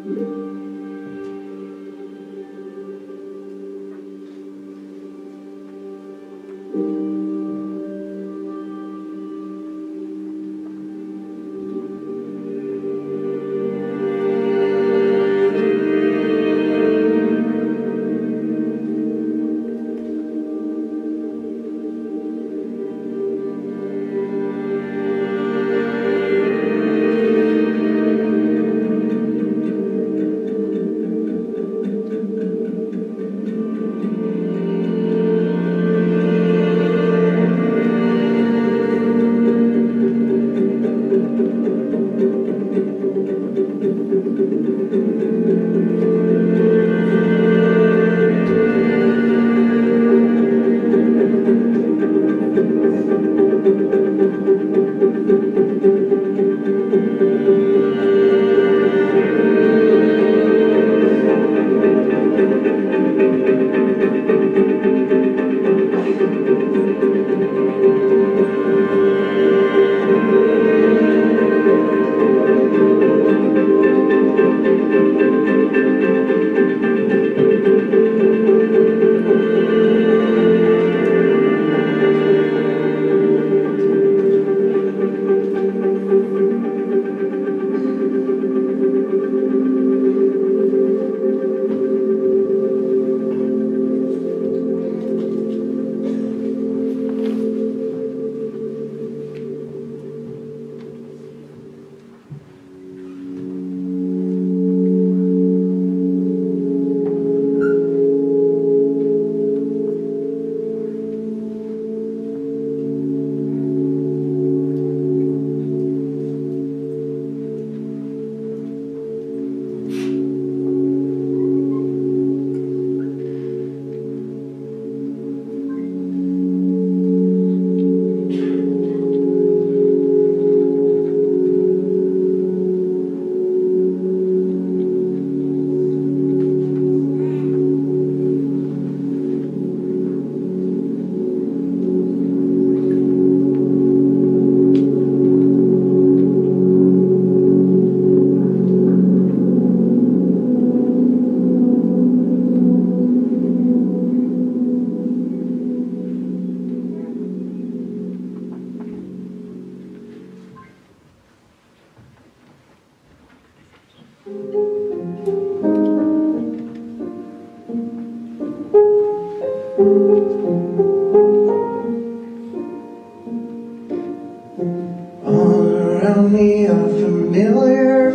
around me are familiar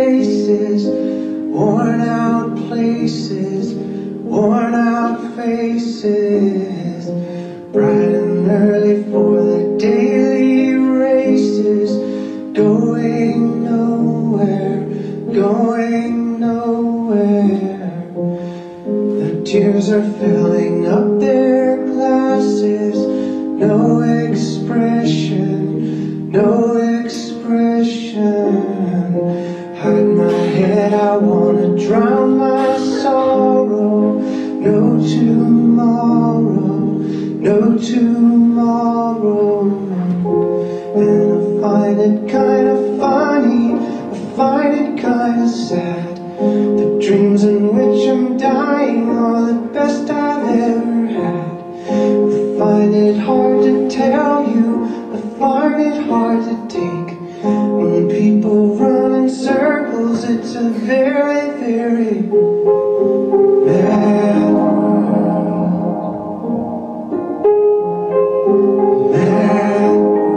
faces, worn out places, worn out faces, bright and early for the daily races, going nowhere, going nowhere. The tears are filling up their glasses, no expression, no expression. Hide my head, I wanna drown my sorrow. No tomorrow, no tomorrow. And I find it kinda funny, I find it kinda sad. The dreams in which I'm dying are the best I've ever had. I find it hard to tell you, I find it hard to take. When people run in circles, it's a very, very mad world. Mad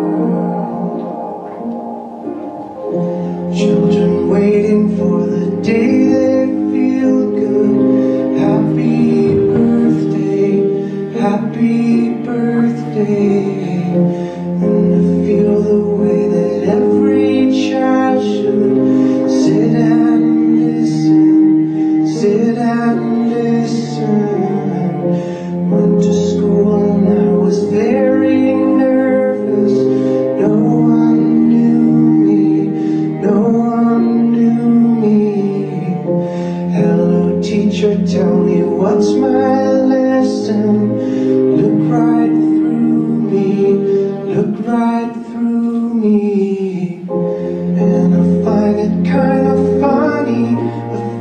world. Children waiting for the day they feel good. Happy birthday, happy birthday. And I feel the way that every child should sit and listen, sit and listen. Went to school and I was very nervous. No one knew me, no one knew me. Hello teacher, tell me what's my lesson. Look right through me, look right through me. And I find it kind of funny, I